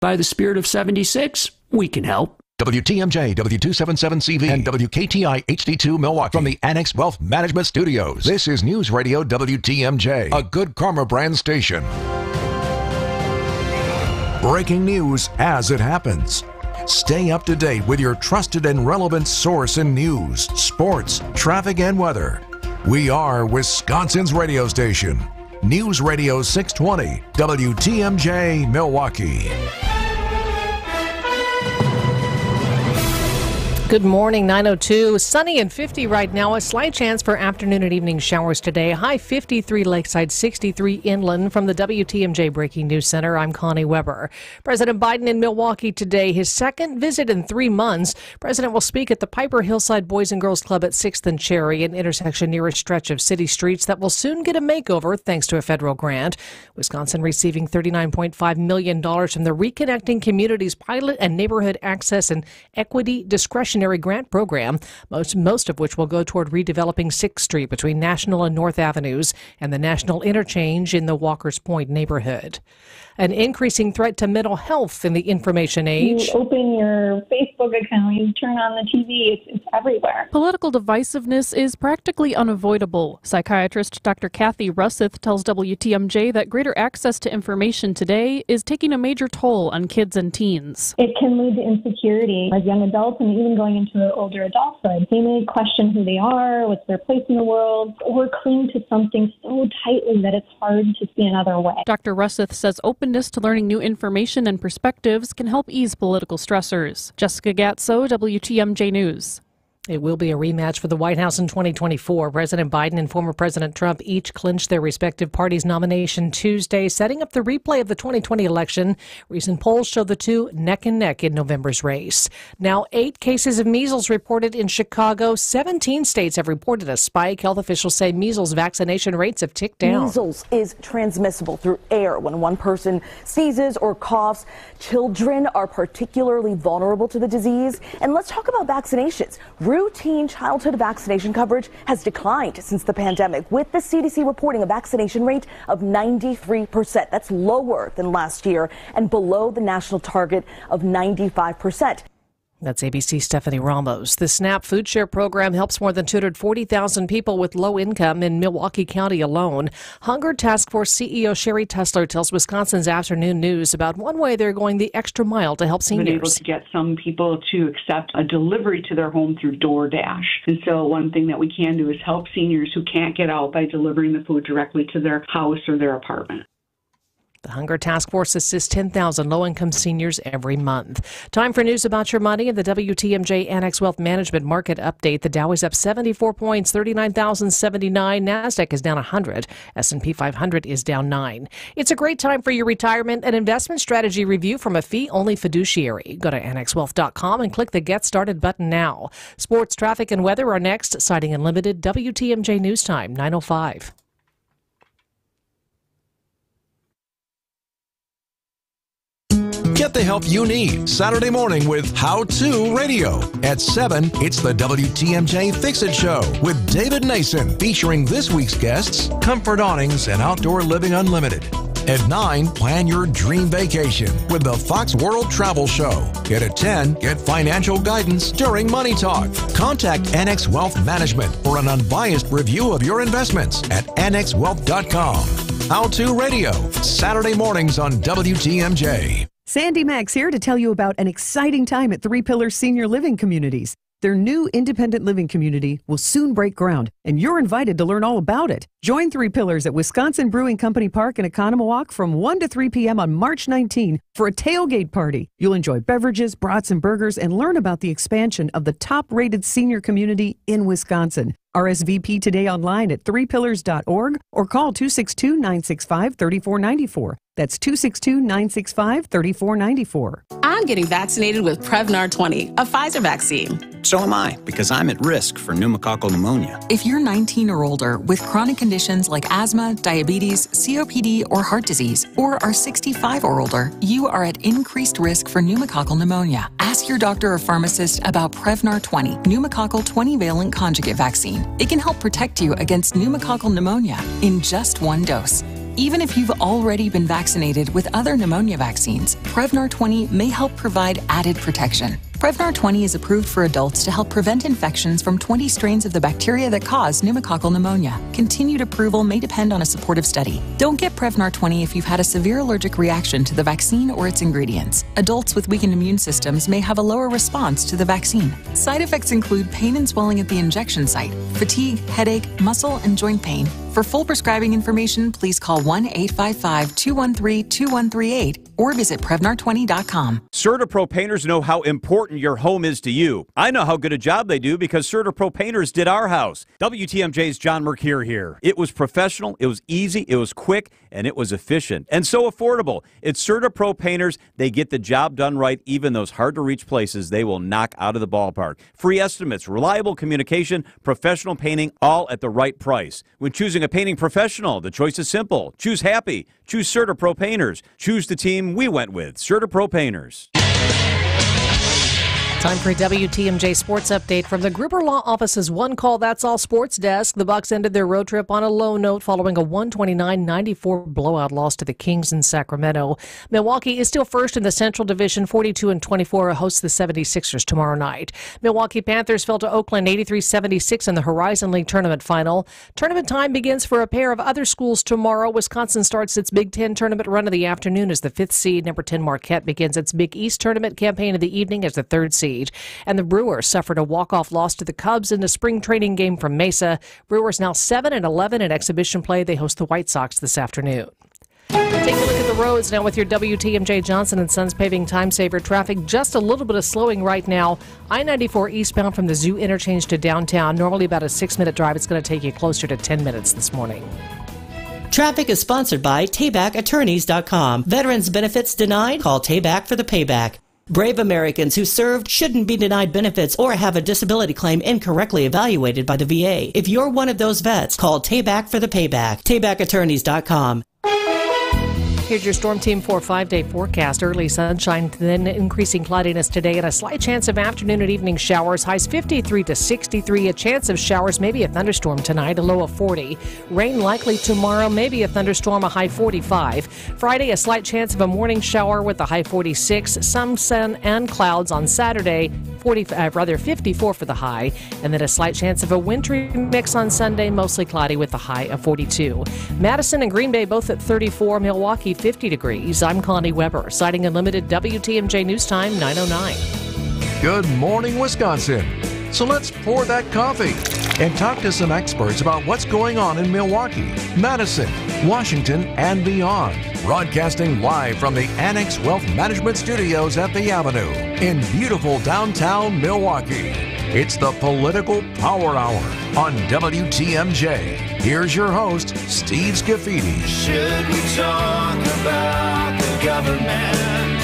by the spirit of 76, we can help. WTMJ, W277CV, and WKTI HD2 Milwaukee from the Annex Wealth Management Studios. This is News Radio WTMJ, a Good Karma brand station. Breaking news as it happens. Stay up to date with your trusted and relevant source in news, sports, traffic, and weather. We are Wisconsin's radio station. News Radio 620, WTMJ, Milwaukee. Good morning, 9:02. Sunny and 50 right now. A slight chance for afternoon and evening showers today. High 53 lakeside, 63 inland. From the WTMJ Breaking News Center, I'm Connie Weber. President Biden in Milwaukee today, his second visit in 3 months. President will speak at the Piper Hillside Boys and Girls Club at 6th and Cherry, an intersection near a stretch of city streets that will soon get a makeover thanks to a federal grant. Wisconsin receiving $39.5 million from the Reconnecting Communities Pilot and Neighborhood Access and Equity Discretionary grant program, most of which will go toward redeveloping 6th Street between National and North Avenues and the National Interchange in the Walker's Point neighborhood. An increasing threat to mental health in the information age. You open your Facebook account, you turn on the TV, it's everywhere. Political divisiveness is practically unavoidable. Psychiatrist Dr. Kathy Russeth tells WTMJ that greater access to information today is taking a major toll on kids and teens. It can lead to insecurity as young adults and even going into older adulthood. They may question who they are, what's their place in the world, or cling to something so tightly that it's hard to see another way. Dr. Russeth says openness to learning new information and perspectives can help ease political stressors. Jessica Gatso, WTMJ News. It will be a rematch for the White House in 2024. President Biden and former President Trump each clinched their respective parties' nomination Tuesday, setting up the replay of the 2020 election. Recent polls show the two neck and neck in November's race. Now, 8 cases of measles reported in Chicago. 17 states have reported a spike. Health officials say measles vaccination rates have ticked down. Measles is transmissible through air when one person sneezes or coughs. Children are particularly vulnerable to the disease. And let's talk about vaccinations. Routine childhood vaccination coverage has declined since the pandemic, with the CDC reporting a vaccination rate of 93%. That's lower than last year and below the national target of 95%. That's ABC's Stephanie Ramos. The SNAP Food Share program helps more than 240,000 people with low income in Milwaukee County alone. Hunger Task Force CEO Sherry Tussler tells Wisconsin's Afternoon News about one way they're going the extra mile to help seniors. We've been able to get some people to accept a delivery to their home through DoorDash. And so one thing that we can do is help seniors who can't get out by delivering the food directly to their house or their apartment. The Hunger Task Force assists 10,000 low-income seniors every month. Time for news about your money and the WTMJ Annex Wealth Management Market Update. The Dow is up 74 points, 39,079. NASDAQ is down 100. S&P 500 is down 9. It's a great time for your retirement and investment strategy review from a fee-only fiduciary. Go to annexwealth.com and click the Get Started button now. Sports, traffic, and weather are next. Siding Unlimited, WTMJ News Time, 9:05. Get the help you need Saturday morning with How To Radio. At 7, it's the WTMJ Fix-It Show with David Nason, featuring this week's guests, Comfort Awnings and Outdoor Living Unlimited. At 9, plan your dream vacation with the Fox World Travel Show. At 10, get financial guidance during Money Talk. Contact Annex Wealth Management for an unbiased review of your investments at annexwealth.com. How To Radio, Saturday mornings on WTMJ. Sandy Max here to tell you about an exciting time at Three Pillars Senior Living Communities. Their new independent living community will soon break ground, and you're invited to learn all about it. Join Three Pillars at Wisconsin Brewing Company Park in Oconomowoc from 1 to 3 p.m. on March 19 for a tailgate party. You'll enjoy beverages, brats, and burgers, and learn about the expansion of the top-rated senior community in Wisconsin. RSVP today online at threepillars.org or call 262-965-3494. That's 262-965-3494. I'm getting vaccinated with Prevnar 20, a Pfizer vaccine. So am I, because I'm at risk for pneumococcal pneumonia. If you're 19 or older with chronic conditions like asthma, diabetes, COPD, or heart disease, or are 65 or older, you are at increased risk for pneumococcal pneumonia. Ask your doctor or pharmacist about Prevnar 20, pneumococcal 20-valent conjugate vaccine. It can help protect you against pneumococcal pneumonia in just one dose. Even if you've already been vaccinated with other pneumonia vaccines, Prevnar 20 may help provide added protection. Prevnar 20 is approved for adults to help prevent infections from 20 strains of the bacteria that cause pneumococcal pneumonia. Continued approval may depend on a supportive study. Don't get Prevnar 20 if you've had a severe allergic reaction to the vaccine or its ingredients. Adults with weakened immune systems may have a lower response to the vaccine. Side effects include pain and swelling at the injection site, fatigue, headache, muscle, and joint pain. For full prescribing information, please call 1-855-213-2138 or visit Prevnar20.com. CertaPro Painters know how important your home is to you. I know how good a job they do because CertaPro Painters did our house. WTMJ's John Mercure here. It was professional, it was easy, it was quick, and it was efficient. And so affordable. It's CertaPro Painters. They get the job done right, even those hard-to-reach places they will knock out of the ballpark. Free estimates, reliable communication, professional painting, all at the right price. When choosing a painting professional, the choice is simple. Choose happy. Choose CertaPro Painters. Choose the team we went with, CertaPro Painters. Time for a WTMJ Sports Update from the Gruber Law Office's One Call That's All Sports Desk. The Bucks ended their road trip on a low note following a 129-94 blowout loss to the Kings in Sacramento. Milwaukee is still first in the Central Division, 42-24, hosts the 76ers tomorrow night. Milwaukee Panthers fell to Oakland 83-76 in the Horizon League tournament final. Tournament time begins for a pair of other schools tomorrow. Wisconsin starts its Big Ten tournament run of the afternoon as the 5th seed. Number 10 Marquette begins its Big East tournament campaign of the evening as the 3rd seed. And the Brewers suffered a walk-off loss to the Cubs in the spring training game from Mesa. Brewers now 7-11 in exhibition play. They host the White Sox this afternoon. Take a look at the roads now with your WTMJ Johnson & Sons paving time saver. Traffic just a little bit of slowing right now. I-94 eastbound from the Zoo interchange to downtown. Normally about a 6-minute drive. It's going to take you closer to 10 minutes this morning. Traffic is sponsored by TaybackAttorneys.com. Veterans benefits denied? Call Tayback for the payback. Brave Americans who served shouldn't be denied benefits or have a disability claim incorrectly evaluated by the VA. If you're one of those vets, call Tayback for the payback. TaybackAttorneys.com. Here's your Storm Team 4 5-day forecast. Early sunshine, then increasing cloudiness today, and a slight chance of afternoon and evening showers. Highs 53 to 63. A chance of showers, maybe a thunderstorm tonight, a low of 40. Rain likely tomorrow, maybe a thunderstorm, a high 45. Friday, a slight chance of a morning shower with a high 46. Some sun and clouds on Saturday, 54 for the high. And then a slight chance of a wintry mix on Sunday, mostly cloudy with a high of 42. Madison and Green Bay both at 34. Milwaukee 50 degrees. I'm Connie Weber, Sighting Unlimited, WTMJ News Time 9:09. Good morning, Wisconsin. So let's pour that coffee and talk to some experts about what's going on in Milwaukee, Madison, Washington, and beyond. Broadcasting live from the Annex Wealth Management Studios at the Avenue in beautiful downtown Milwaukee. It's the Political Power Hour on WTMJ. Here's your host, Steve Scafidi. Should we talk about the government?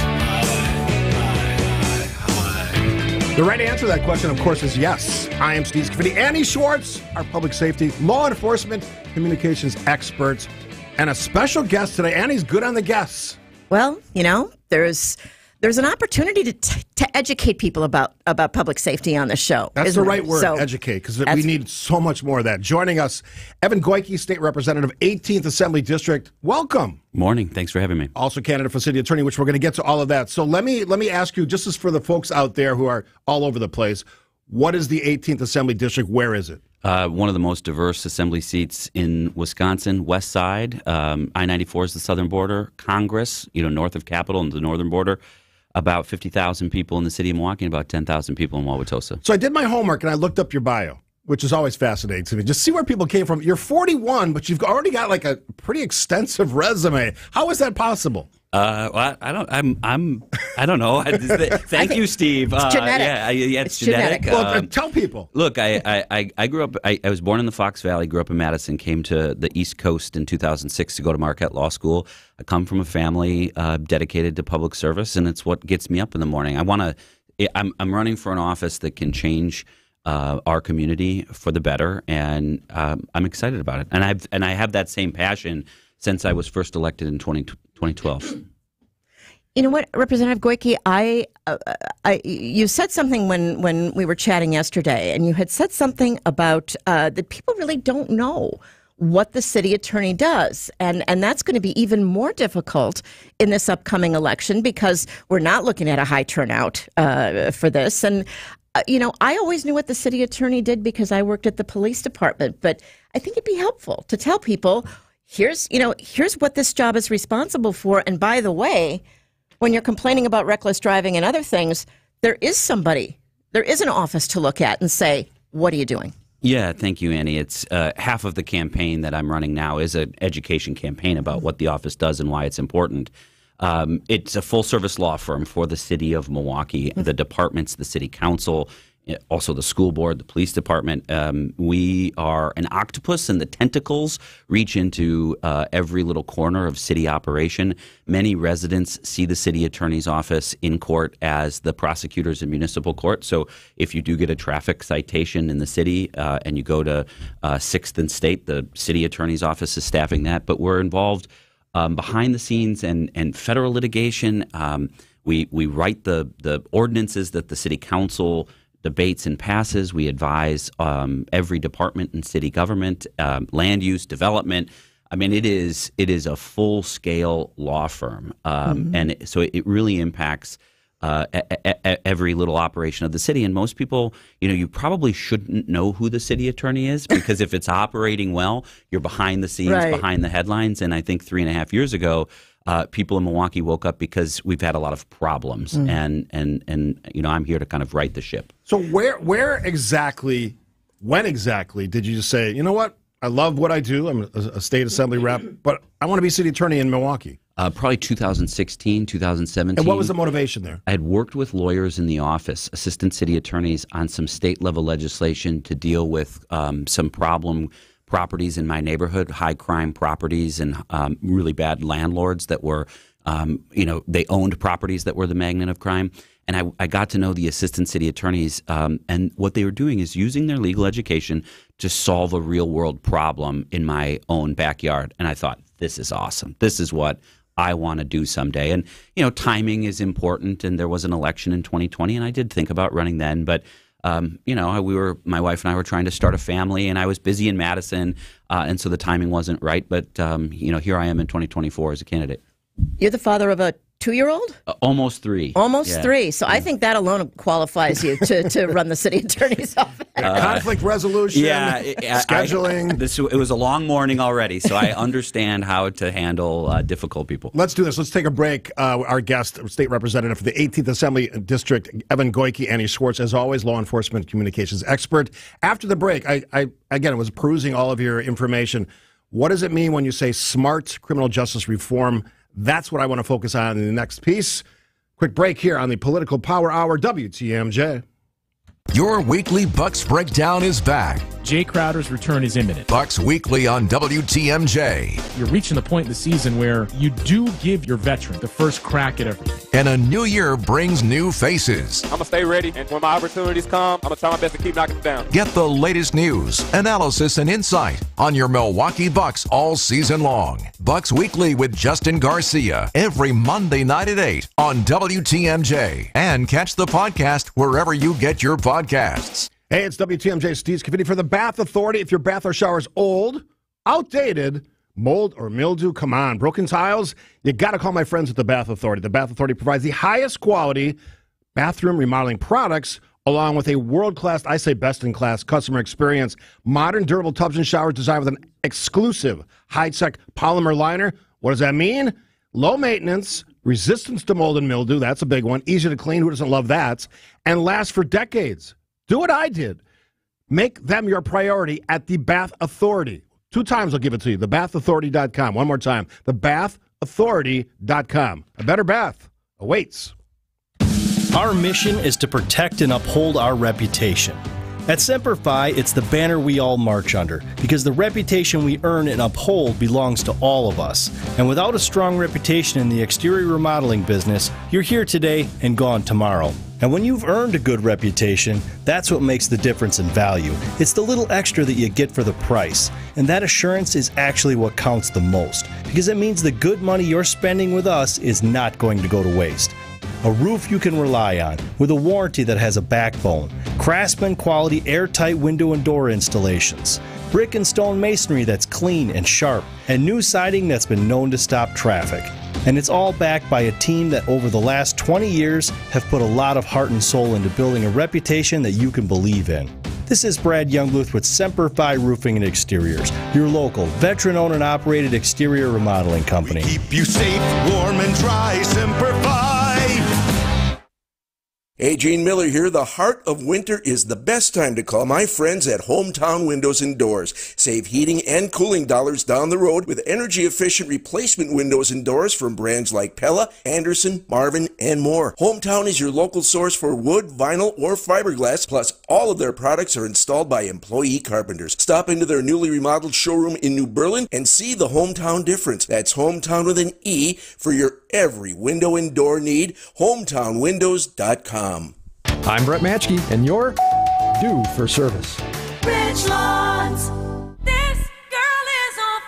The right answer to that question, of course, is yes. I am Steve Scafidi. Annie Schwartz, our public safety, law enforcement, communications expert, and a special guest today. Annie's good on the guests. Well, you know, there's an opportunity to educate people about public safety on the show. That's the right word, educate, because we need so much more of that. Joining us, Evan Goyke, State Representative, 18th Assembly District. Welcome. Morning. Thanks for having me. Also candidate for City Attorney, which we're going to get to all of that. So let me ask you, just as for the folks out there who are all over the place, what is the 18th Assembly District? Where is it? One of the most diverse assembly seats in Wisconsin, west side. I-94 is the southern border. Congress, north of Capitol and the northern border. About 50,000 people in the city of Milwaukee and about 10,000 people in Wauwatosa. So I did my homework and I looked up your bio, which is always fascinating to me. Just see where people came from. You're 41, but you've already got like a pretty extensive resume. How is that possible? Well, I don't know. Thank you, Steve. It's genetic. It's genetic. Well, tell people. Look, I grew up. I was born in the Fox Valley. Grew up in Madison. Came to the East Coast in 2006 to go to Marquette Law School. I come from a family dedicated to public service, and it's what gets me up in the morning. I'm running for an office that can change our community for the better, and I'm excited about it. And I have that same passion since I was first elected in 2012. You know what, Representative Goyke, you said something when we were chatting yesterday, and you had said something about that people really don't know what the city attorney does. And that's going to be even more difficult in this upcoming election because we're not looking at a high turnout for this. And, I always knew what the city attorney did because I worked at the police department. But I think it'd be helpful to tell people, here's what this job is responsible for. And by the way, when you're complaining about reckless driving and other things, there is an office to look at and say, what are you doing? Yeah, thank you, Annie. It's half of the campaign that I'm running now is an education campaign about what the office does and why it's important. It's a full-service law firm for the city of Milwaukee, the departments, the city council, also the school board, the police department. We are an octopus, and the tentacles reach into every little corner of city operation. Many residents see the city attorney's office in court as the prosecutors in municipal court. So if you do get a traffic citation in the city and you go to 6th and State, the city attorney's office is staffing that. But we're involved behind the scenes and federal litigation. We write the ordinances that the city council debates and passes. We advise every department in city government, land use, development. I mean, it is a full-scale law firm, and so it really impacts every little operation of the city. And most people, you probably shouldn't know who the city attorney is because if it's operating well, you're behind the scenes, Right. behind the headlines. And I think 3.5 years ago, people in Milwaukee woke up because we've had a lot of problems, and I'm here to kind of right the ship. So where exactly, when exactly did you say, you know what, I love what I do, I'm a state assembly rep, but I want to be city attorney in Milwaukee? Probably 2016, 2017. And what was the motivation there? I had worked with lawyers in the office, assistant city attorneys, on some state-level legislation to deal with some problem properties in my neighborhood, high-crime properties and really bad landlords that were, they owned properties that were the magnet of crime. And I got to know the assistant city attorneys, and what they were doing is using their legal education to solve a real-world problem in my own backyard. And I thought, this is awesome. This is what I want to do someday. And, timing is important, and there was an election in 2020, and I did think about running then, but my wife and I were trying to start a family, and I was busy in Madison, and so the timing wasn't right. But, here I am in 2024 as a candidate. You're the father of a 2-year-old? Almost 3. Almost Yeah. 3. So I think that alone qualifies you to run the city attorney's office. Conflict resolution, scheduling. It was a long morning already, so I understand how to handle difficult people. Let's do this. Let's take a break. Our guest, State Representative for the 18th Assembly District, Evan Goyke, Annie Schwartz, as always, law enforcement communications expert. After the break, I was perusing all of your information. What does it mean when you say smart criminal justice reform? That's what I want to focus on in the next piece. Quick break here on the Political Power Hour, WTMJ. Your weekly Bucks breakdown is back. Jay Crowder's return is imminent. Bucks Weekly on WTMJ. You're reaching the point in the season where you do give your veteran the first crack at everything. And a new year brings new faces. I'm going to stay ready, and when my opportunities come, I'm going to try my best to keep knocking them down. Get the latest news, analysis, and insight on your Milwaukee Bucks all season long. Bucks Weekly with Justin Garcia every Monday night at 8 on WTMJ. And catch the podcast wherever you get your podcasts. Hey, it's WTMJ Steve Scavini for the Bath Authority. If your bath or shower is old, outdated, mold or mildew, come on, broken tiles, you got to call my friends at the Bath Authority. The Bath Authority provides the highest quality bathroom remodeling products along with a world-class, I say best-in-class customer experience. Modern, durable tubs and showers designed with an exclusive high-tech polymer liner. What does that mean? Low maintenance, resistance to mold and mildew, that's a big one, easy to clean, who doesn't love that, and last for decades. Do what I did. Make them your priority at the Bath Authority. 2 times I'll give it to you, thebathauthority.com. One more time, thebathauthority.com. A better bath awaits. Our mission is to protect and uphold our reputation. At Semper Fi, it's the banner we all march under, because the reputation we earn and uphold belongs to all of us. And without a strong reputation in the exterior remodeling business, you're here today and gone tomorrow. And when you've earned a good reputation, that's what makes the difference in value. It's the little extra that you get for the price. And that assurance is actually what counts the most, because it means the good money you're spending with us is not going to go to waste. A roof you can rely on, with a warranty that has a backbone. Craftsman quality airtight window and door installations. brick and stone masonry that's clean and sharp, and new siding that's been known to stop traffic. And it's all backed by a team that over the last 20 years have put a lot of heart and soul into building a reputation that you can believe in. This is Brad Youngluth with Semper Fi Roofing and Exteriors, your local, veteran-owned and operated exterior remodeling company. We keep you safe, warm, and dry. Semper Fi. Hey, Gene Miller here. The heart of winter is the best time to call my friends at Hometown Windows and Doors. Save heating and cooling dollars down the road with energy-efficient replacement windows and doors from brands like Pella, Anderson, Marvin, and more. Hometown is your local source for wood, vinyl, or fiberglass, plus all of their products are installed by employee carpenters. Stop into their newly remodeled showroom in New Berlin and see the Hometown difference. That's Hometown with an E for your every window and door need. HometownWindows.com. I'm Brett Matschke, and you're due for service. Rich Lawns. This girl is on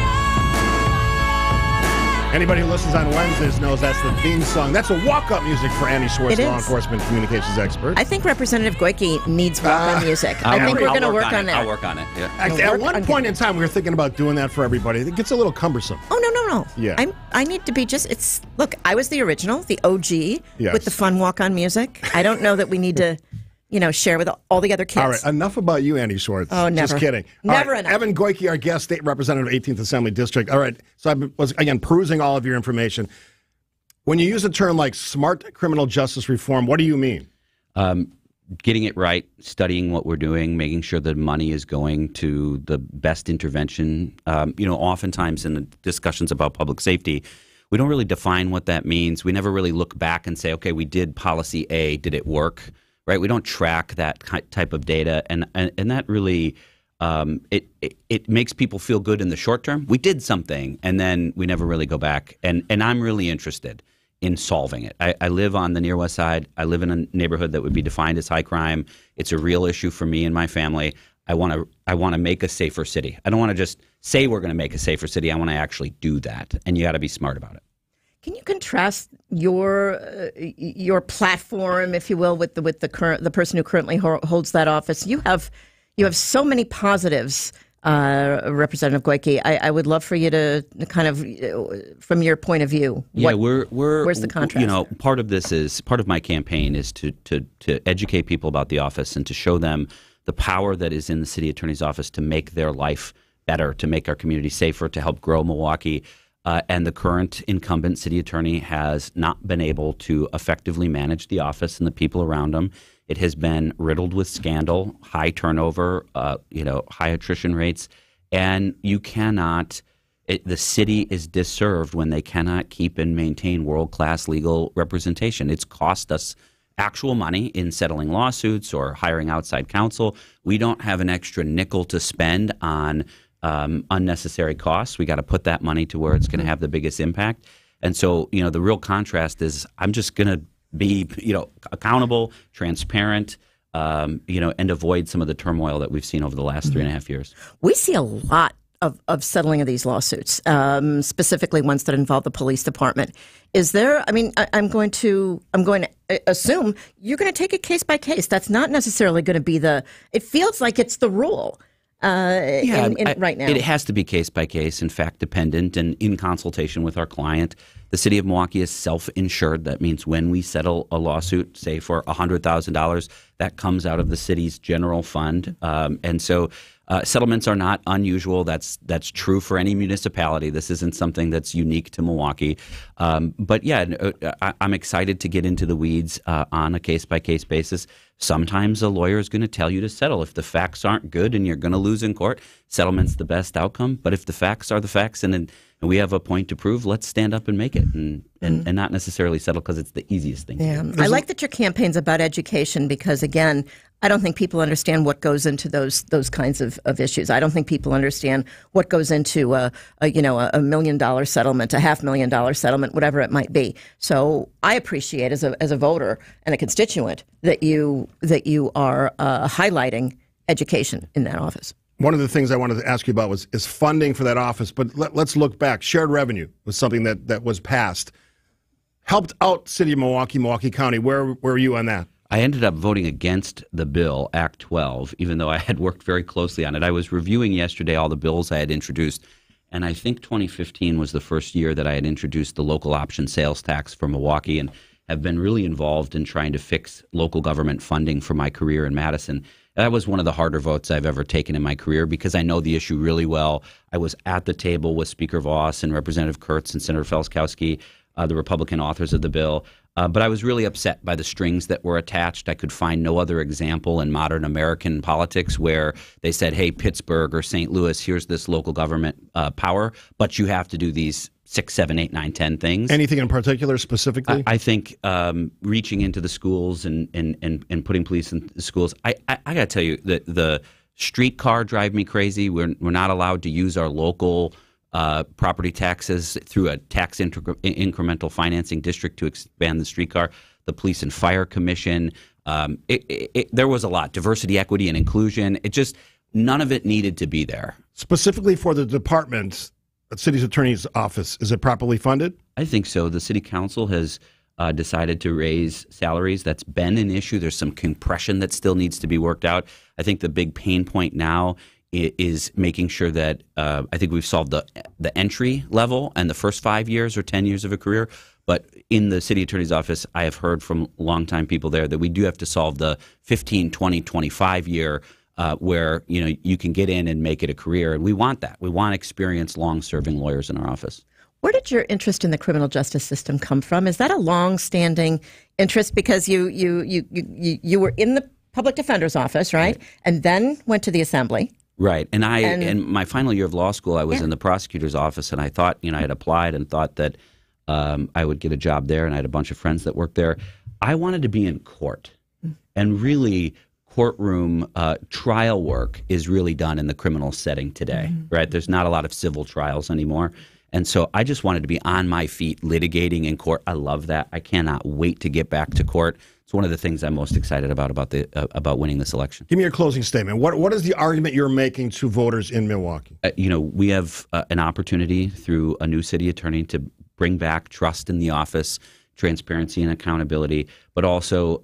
fire. Anybody who listens on Wednesdays knows that's the theme song. That's a walk-up music for Annie Schwartz, law enforcement communications expert. I think Representative Goyke needs walk-up music. I think we're going to work on that. I'll work on it. Yeah. At one point in time, we were thinking about doing that for everybody. It gets a little cumbersome. Oh, no. Yeah. I need to be look, I was the original, the OG, Yes. with the fun walk-on music. I don't know that we need to, share with all the other kids. All right, enough about you, Annie Schwartz. Oh, never. Just kidding. Never All right, enough. Evan Goyke, our guest, State Representative, 18th Assembly District. All right, so I was, again, perusing all of your information. When you use a term like smart criminal justice reform, what do you mean? Getting it right, studying what we're doing, making sure that money is going to the best intervention. Oftentimes in the discussions about public safety, we don't really define what that means. We never really look back and say, okay, we did policy A, did it work? Right? We don't track that type of data, and that really it makes people feel good in the short term. We did something, and then we never really go back. And I'm really interested in solving it. I live on the Near West Side. I live in a neighborhood that would be defined as high crime. It's a real issue for me and my family. I want to make a safer city. I don't want to just say we're going to make a safer city. I want to actually do that, and you got to be smart about it. Can you contrast your platform, if you will, with the person who currently holds that office? You have so many positives. Representative Goyke, I would love for you to kind of, from your point of view, where's the contrast? Part of my campaign is to educate people about the office and to show them the power that is in the city attorney's office to make their life better, to make our community safer, to help grow Milwaukee. And the current incumbent city attorney has not been able to effectively manage the office and the people around him. It has been riddled with scandal, high turnover, high attrition rates, and you cannot. The city is disserved when they cannot keep and maintain world-class legal representation. It's cost us actual money in settling lawsuits or hiring outside counsel. We don't have an extra nickel to spend on unnecessary costs. We got to put that money to where it's going to have the biggest impact. And so, the real contrast is I'm just going to be, accountable, transparent, and avoid some of the turmoil that we've seen over the last 3.5 years. We see a lot of settling of these lawsuits, specifically ones that involve the police department. Is there? I mean, I'm going to assume you're going to take it case by case. That's not necessarily going to be it feels like it's the rule. Right now. It has to be case by case and fact dependent and in consultation with our client. The city of Milwaukee is self-insured. That means when we settle a lawsuit, say for $100,000, that comes out of the city's general fund. And so settlements are not unusual. That's true for any municipality. This isn't something that's unique to Milwaukee. But I'm excited to get into the weeds on a case-by-case basis. Sometimes a lawyer is going to tell you to settle. If the facts aren't good and you're going to lose in court, settlement's the best outcome. But if the facts are the facts and we have a point to prove, let's stand up and make it and not necessarily settle because it's the easiest thing to do. I like that your campaign's about education because, again, I don't think people understand what goes into those kinds of issues. I don't think people understand what goes into a $1 million settlement, a $500,000 settlement, whatever it might be. So I appreciate as a voter and a constituent that you are highlighting education in that office. One of the things I wanted to ask you about is funding for that office, but let's look back. Shared revenue was something that was passed. Helped out City of Milwaukee, Milwaukee County. Where were you on that? I ended up voting against the bill, Act 12, even though I had worked very closely on it. I was reviewing yesterday all the bills I had introduced, and I think 2015 was the first year that I had introduced the local option sales tax for Milwaukee, and have been really involved in trying to fix local government funding for my career in Madison. That was one of the harder votes I've ever taken in my career because I know the issue really well. I was at the table with Speaker Voss and Representative Kurtz and Senator Felskowski, the Republican authors of the bill. But I was really upset by the strings that were attached. I could find no other example in modern American politics where they said, hey, Pittsburgh or St. Louis, here's this local government power, but you have to do these 6, 7, 8, 9, 10 things. Anything in particular specifically? I think reaching into the schools and putting police in the schools. I got to tell you, the streetcar drive me crazy. We're not allowed to use our local property taxes through a tax incremental financing district to expand the streetcar. The Police and Fire Commission. There was a lot. Diversity, equity, and inclusion. None of it needed to be there. Specifically for the department, the city's attorney's office, is it properly funded? I think so. The city council has decided to raise salaries. That's been an issue. There's some compression that still needs to be worked out. I think the big pain point now is making sure that I think we've solved the entry level and the first 5 years or 10 years of a career. But in the city attorney's office, I have heard from longtime people there that we do have to solve the 15, 20, 25 year where you can get in and make it a career. And we want that. We want experienced, long-serving lawyers in our office. Where did your interest in the criminal justice system come from? Is that a long-standing interest? Because you were in the public defender's office, right? And then went to the assembly. Right. And in my final year of law school, I was in the prosecutor's office, and I thought, I had applied and thought that I would get a job there, and I had a bunch of friends that worked there. I wanted to be in court, and really courtroom trial work is really done in the criminal setting today, right? There's not a lot of civil trials anymore. And so I just wanted to be on my feet litigating in court. I love that. I cannot wait to get back to court. It's one of the things I'm most excited about winning this election. Give me your closing statement. What is the argument you're making to voters in Milwaukee? We have an opportunity through a new city attorney to bring back trust in the office, transparency and accountability, but also,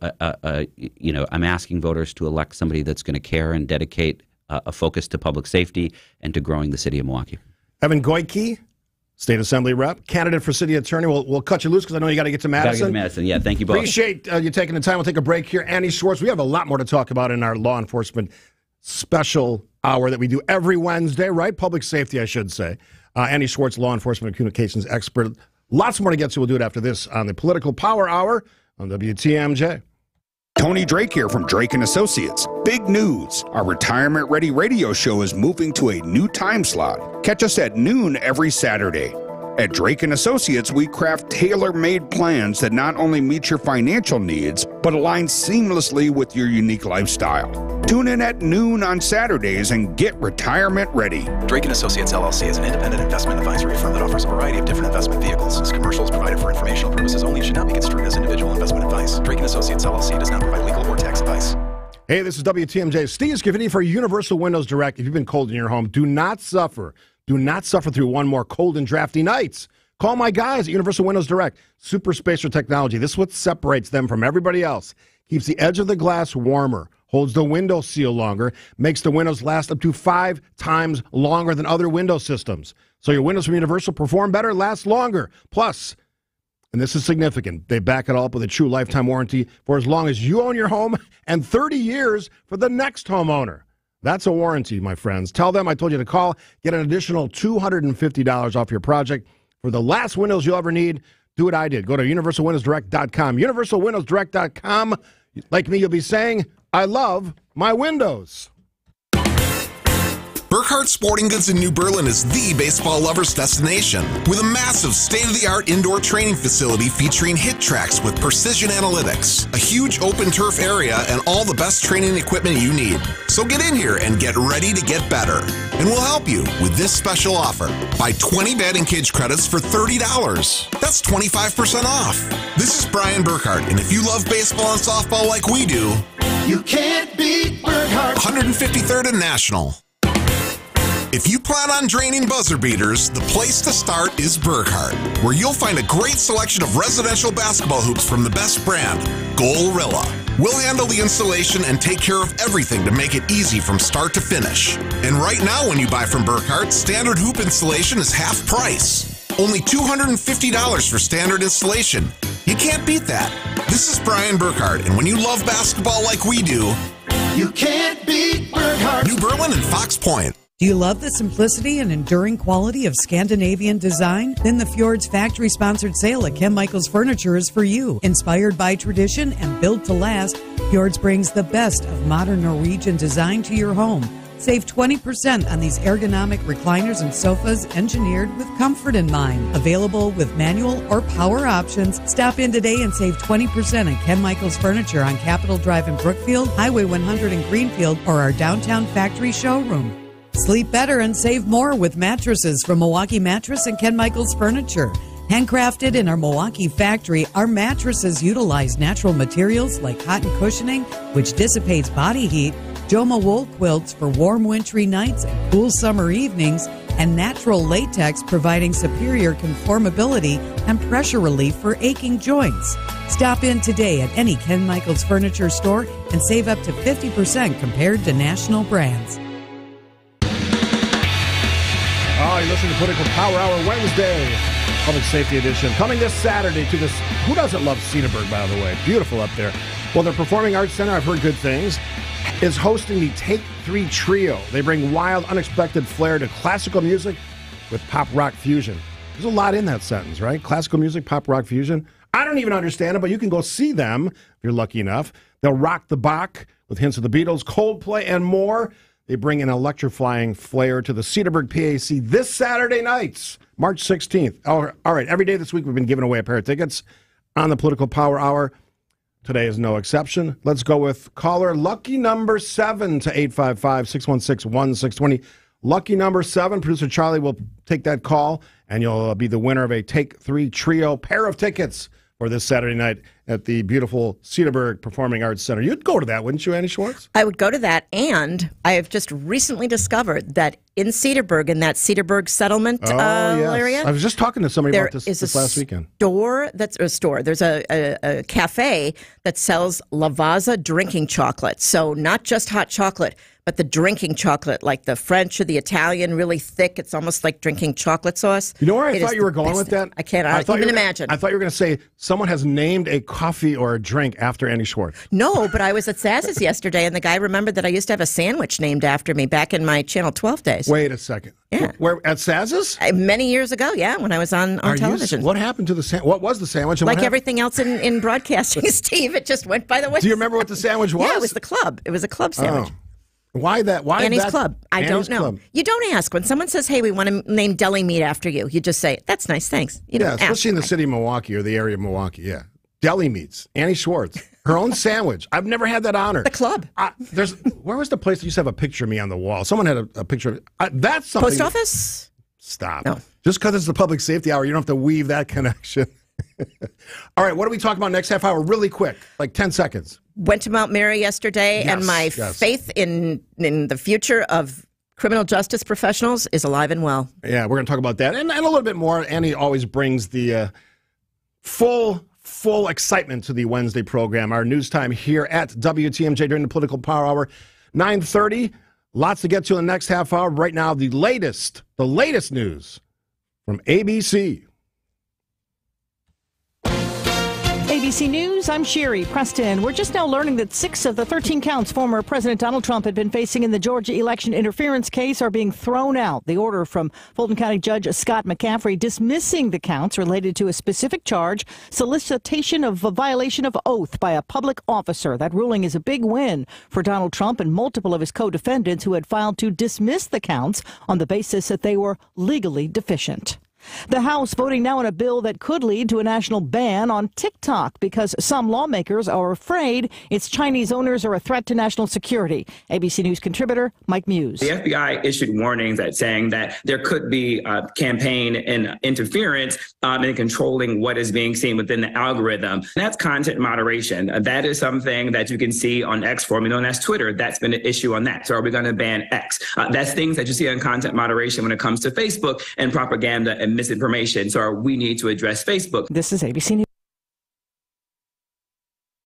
I'm asking voters to elect somebody that's going to care and dedicate a focus to public safety and to growing the city of Milwaukee. Evan Goyke, State Assembly Rep, candidate for City Attorney. We'll cut you loose because I know you got to get to Madison. Got to get to Madison. Yeah, thank you both. Appreciate you taking the time. We'll take a break here. Annie Schwartz, we have a lot more to talk about in our law enforcement special hour that we do every Wednesday, right? Public safety, I should say. Annie Schwartz, law enforcement and communications expert. Lots more to get to. We'll do it after this on the Political Power Hour on WTMJ. Tony Drake here from Drake & Associates. Big news. Our Retirement Ready radio show is moving to a new time slot. Catch us at noon every Saturday. At Drake & Associates, we craft tailor-made plans that not only meet your financial needs, but align seamlessly with your unique lifestyle. Tune in at noon on Saturdays and get retirement ready. Drake & Associates, LLC is an independent investment advisory firm that offers a variety of different investment vehicles. This commercial is provided for informational purposes only and should not be construed as individual investment advice. Drake & Associates, LLC does not provide legal or tax advice. Hey, this is WTMJ. Steve Scavini for Universal Windows Direct. If you've been cold in your home, do not suffer. Do not suffer through one more cold and drafty nights. Call my guys at Universal Windows Direct. Super spacer technology. This is what separates them from everybody else. Keeps the edge of the glass warmer, holds the window seal longer, makes the windows last up to 5 times longer than other window systems. So your windows from Universal perform better, last longer. Plus, and this is significant, they back it all up with a true lifetime warranty for as long as you own your home and 30 years for the next homeowner. That's a warranty, my friends. Tell them I told you to call. Get an additional $250 off your project. For the last windows you'll ever need, do what I did. Go to universalwindowsdirect.com. Universalwindowsdirect.com. Like me, you'll be saying, I love my windows. Burkhardt Sporting Goods in New Berlin is the baseball lover's destination. With a massive state-of-the-art indoor training facility featuring hit tracks with precision analytics, a huge open turf area, and all the best training equipment you need. So get in here and get ready to get better. And we'll help you with this special offer. Buy 20 batting cage credits for $30. That's 25% off. This is Brian Burkhardt, and if you love baseball and softball like we do, you can't beat Burkhardt. 153rd and National. If you plan on draining buzzer beaters, the place to start is Burkhardt, where you'll find a great selection of residential basketball hoops from the best brand, Goalrilla. We'll handle the installation and take care of everything to make it easy from start to finish. And right now, when you buy from Burkhardt, standard hoop installation is half price. Only $250 for standard installation. You can't beat that. This is Brian Burkhardt, and when you love basketball like we do, you can't beat Burkhardt. New Berlin and Fox Point. Do you love the simplicity and enduring quality of Scandinavian design? Then the Fjords factory-sponsored sale at Ken Michaels Furniture is for you. Inspired by tradition and built to last, Fjords brings the best of modern Norwegian design to your home. Save 20% on these ergonomic recliners and sofas engineered with comfort in mind. Available with manual or power options. Stop in today and save 20% at Ken Michaels Furniture on Capitol Drive in Brookfield, Highway 100 in Greenfield, or our downtown factory showroom. Sleep better and save more with mattresses from Milwaukee Mattress and Ken Michaels Furniture. Handcrafted in our Milwaukee factory, our mattresses utilize natural materials like cotton cushioning, which dissipates body heat, Joma wool quilts for warm wintry nights and cool summer evenings, and natural latex providing superior conformability and pressure relief for aching joints. Stop in today at any Ken Michaels Furniture store and save up to 50% compared to national brands. Oh, you're listening to Political Power Hour Wednesday, Public Safety Edition. Coming this Saturday to this, who doesn't love Cedarburg, by the way? Beautiful up there. Well, their Performing Arts Center, I've heard good things, is hosting the Take 3 Trio. They bring wild, unexpected flair to classical music with pop rock fusion. There's a lot in that sentence, right? Classical music, pop rock fusion. I don't even understand it, but you can go see them if you're lucky enough. They'll rock the Bach with hints of the Beatles, Coldplay, and more. They bring an electrifying flair to the Cedarburg PAC this Saturday nights, March 16th. All right, every day this week we've been giving away a pair of tickets on the Political Power Hour. Today is no exception. Let's go with caller lucky number 7 to 855-616-1620. Lucky number 7. Producer Charlie will take that call, and you'll be the winner of a Take 3 Trio pair of tickets for this Saturday night at the beautiful Cedarburg Performing Arts Center. You'd go to that, wouldn't you, Annie Schwartz? I would go to that, and I have just recently discovered that in Cedarburg, in that Cedarburg settlement area, I was just talking to somebody about this last weekend. There's a cafe that sells Lavazza drinking chocolate. So not just hot chocolate, but the drinking chocolate, like the French or the Italian, really thick. It's almost like drinking chocolate sauce. You know where I thought you were going with that? I can't even imagine. I thought you were going to say someone has named a coffee or a drink after Annie Schwartz. No, but I was at Saz's yesterday, and the guy remembered that I used to have a sandwich named after me back in my Channel 12 days. Wait a second. Yeah. Where, at Saz's? Many years ago, yeah, when I was on television. What happened to the sandwich? What was the sandwich? Like everything else in broadcasting, Steve, it just went by the way. Do you remember what the sandwich was? Yeah, it was the club. It was a club sandwich. Oh. Why that? Why Annie's that? Club. I don't know. Club. You don't ask. When someone says, hey, we want to name deli meat after you, you just say, that's nice, thanks. You don't especially ask. in the city of Milwaukee or the area of Milwaukee, yeah. Deli meats. Annie Schwartz. Her own sandwich. I've never had that honor. The club. Where was the place that used to have a picture of me on the wall? Someone had a picture of that's something. Post office? Stop. No. Just because it's the public safety hour, you don't have to weave that connection. All right, what are we talking about next half hour? Really quick, like 10 seconds. Went to Mount Mary yesterday, and my faith in the future of criminal justice professionals is alive and well. Yeah, we're going to talk about that and a little bit more. Annie always brings the full excitement to the Wednesday program. Our news time here at WTMJ during the Political Power Hour, 9:30. Lots to get to in the next half hour. Right now, the latest news from ABC. ABC News, I'm Sherry Preston. We're just now learning that 6 of the 13 counts former President Donald Trump had been facing in the Georgia election interference case are being thrown out. The order from Fulton County Judge Scott McCaffrey dismissing the counts related to a specific charge, solicitation of a violation of oath by a public officer. That ruling is a big win for Donald Trump and multiple of his co-defendants who had filed to dismiss the counts on the basis that they were legally deficient. The House voting now on a bill that could lead to a national ban on TikTok because some lawmakers are afraid its Chinese owners are a threat to national security. ABC News contributor Mike Muse. The FBI issued warnings saying that there could be campaign and interference in controlling what is being seen within the algorithm. That's content moderation. That is something that you can see on X, formerly known as Twitter. That's been an issue on that. So are we going to ban X? That's things that you see on content moderation when it comes to Facebook and propaganda and misinformation. So we need to address Facebook. This is ABC News.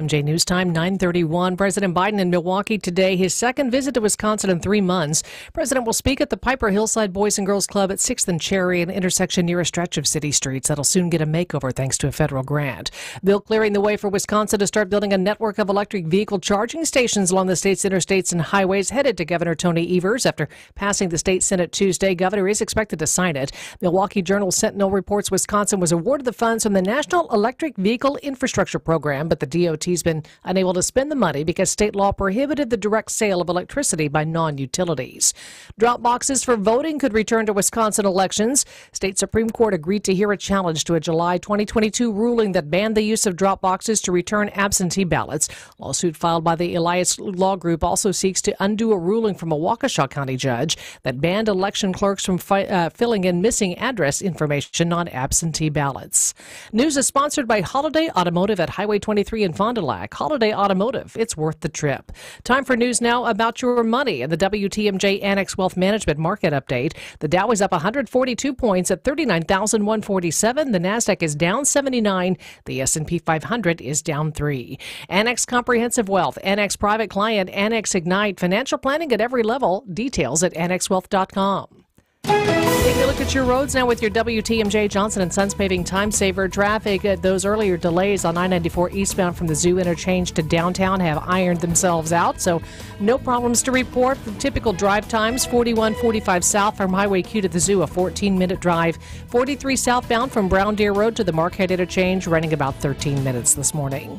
WTMJ News Time, 9:31. President Biden in Milwaukee today, his second visit to Wisconsin in 3 months. President will speak at the Piper Hillside Boys and Girls Club at 6th and Cherry, an intersection near a stretch of city streets that'll soon get a makeover thanks to a federal grant. Bill clearing the way for Wisconsin to start building a network of electric vehicle charging stations along the state's interstates and highways, headed to Governor Tony Evers. After passing the state Senate Tuesday, Governor is expected to sign it. Milwaukee Journal Sentinel reports Wisconsin was awarded the funds from the National Electric Vehicle Infrastructure Program, but the DOT's been unable to spend the money because state law prohibited the direct sale of electricity by non-utilities. Drop boxes for voting could return to Wisconsin elections. State Supreme Court agreed to hear a challenge to a July 2022 ruling that banned the use of drop boxes to return absentee ballots. Lawsuit filed by the Elias Law Group also seeks to undo a ruling from a Waukesha County judge that banned election clerks from filling in missing address information on absentee ballots. News is sponsored by Holiday Automotive at Highway 23 in Fond du Lac. Holiday Automotive, it's worth the trip. Time for news now about your money and the WTMJ Annex Wealth Management Market Update. The Dow is up 142 points at 39,147. The Nasdaq is down 79. The S&P 500 is down 3. Annex Comprehensive Wealth, Annex Private Client, Annex Ignite, financial planning at every level. Details at annexwealth.com. Take a look at your roads now with your WTMJ Johnson & Sons Paving Time Saver. Traffic at those earlier delays on I-94 eastbound from the Zoo interchange to downtown have ironed themselves out, so no problems to report. The typical drive times, 41-45 south from Highway Q to the Zoo, a 14-minute drive. 43 southbound from Brown Deer Road to the Marquette interchange, running about 13 minutes this morning.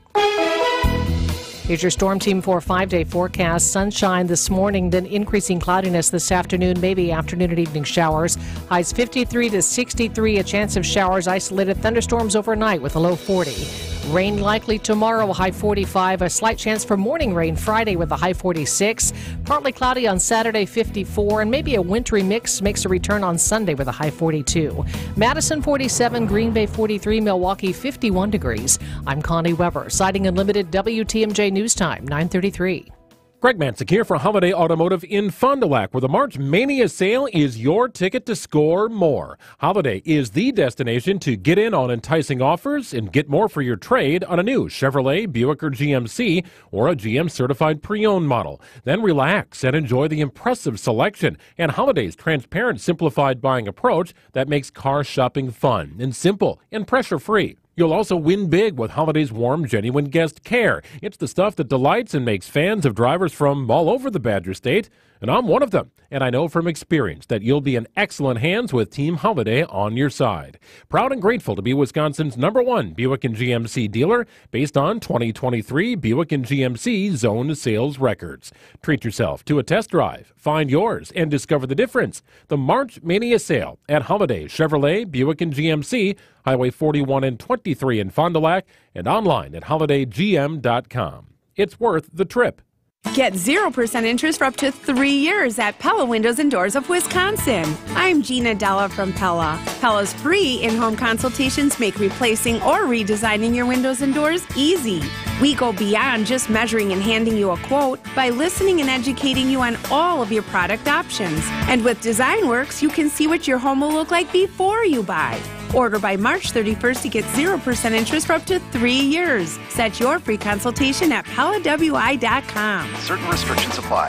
Here's your Storm Team 4 5-day forecast. Sunshine this morning, then increasing cloudiness this afternoon, maybe afternoon and evening showers. Highs 53 to 63, a chance of showers, isolated thunderstorms overnight with a low 40. Rain likely tomorrow, high 45. A slight chance for morning rain Friday with a high 46. Partly cloudy on Saturday, 54. And maybe a wintry mix makes a return on Sunday with a high 42. Madison, 47. Green Bay, 43. Milwaukee, 51 degrees. I'm Connie Weber. Siding Unlimited, WTMJ News Time, 9:33. Greg Mansick here for Holiday Automotive in Fond du Lac, where the March Mania sale is your ticket to score more. Holiday is the destination to get in on enticing offers and get more for your trade on a new Chevrolet, Buick, or GMC, or a GM-certified pre-owned model. Then relax and enjoy the impressive selection and Holiday's transparent, simplified buying approach that makes car shopping fun and simple and pressure-free. You'll also win big with Holiday's warm, genuine guest care. It's the stuff that delights and makes fans of drivers from all over the Badger State, and I'm one of them. And I know from experience that you'll be in excellent hands with Team Holiday on your side. Proud and grateful to be Wisconsin's #1 Buick and GMC dealer based on 2023 Buick and GMC zone sales records. Treat yourself to a test drive, find yours, and discover the difference. The March Mania sale at Holiday Chevrolet, Buick, and GMC, Highway 41 and 23 in Fond du Lac, and online at holidaygm.com. It's worth the trip. Get 0% interest for up to 3 years at Pella Windows and Doors of Wisconsin. I'm Gina Della from Pella. Pella's free in-home consultations make replacing or redesigning your windows and doors easy. We go beyond just measuring and handing you a quote by listening and educating you on all of your product options. And with DesignWorks, you can see what your home will look like before you buy. Order by March 31st to get 0% interest for up to 3 years. Set your free consultation at PellaWI.com. Certain restrictions apply.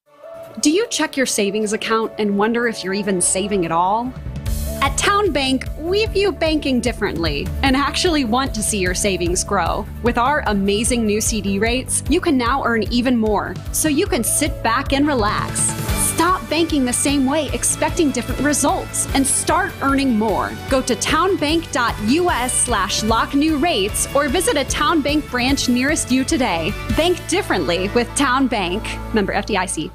Do you check your savings account and wonder if you're even saving at all? At Town Bank, we view banking differently and actually want to see your savings grow. With our amazing new CD rates, you can now earn even more, so you can sit back and relax. Stop banking the same way, expecting different results, and start earning more. Go to townbank.us/locknewrates or visit a Town Bank branch nearest you today. Bank differently with Town Bank. Member FDIC.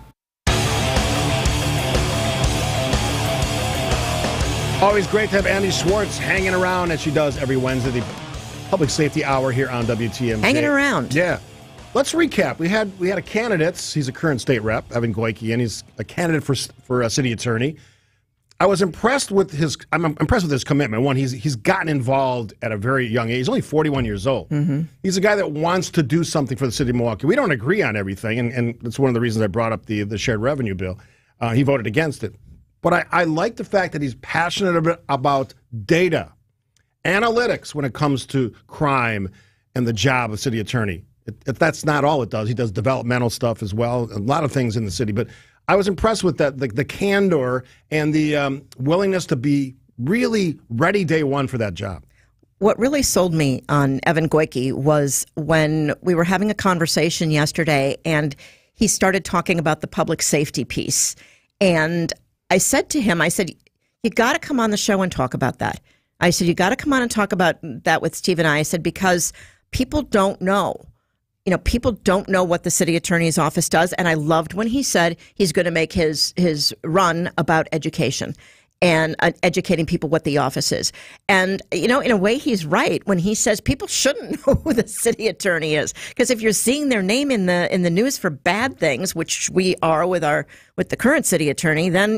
Always great to have Andy Schwartz hanging around as she does every Wednesday, the Public Safety Hour here on WTMJ. Hanging around. Yeah. Let's recap. We had a candidate. He's a current state rep, Evan Goyke, and he's a candidate for a city attorney. I was impressed with his. I'm impressed with his commitment. One, he's gotten involved at a very young age. He's only 41 years old. Mm-hmm. He's a guy that wants to do something for the city of Milwaukee. We don't agree on everything, and that's one of the reasons I brought up the shared revenue bill. He voted against it. But I like the fact that he's passionate about data, analytics when it comes to crime, and the job of city attorney. That's not all it does. He does developmental stuff as well, a lot of things in the city. But I was impressed with that, the candor and the willingness to be really ready day one for that job. What really sold me on Evan Goyke was when we were having a conversation yesterday and he started talking about the public safety piece. And I said to him, you got to come on the show and talk about that. I said, you got to come on and talk about that with Steve and I said, because people don't know. People don't know what the city attorney's office does. And I loved when he said he's going to make his run about education and educating people what the office is. And, in a way, he's right when he says people shouldn't know who the city attorney is. Because if you're seeing their name in the news for bad things, which we are with the current city attorney, then,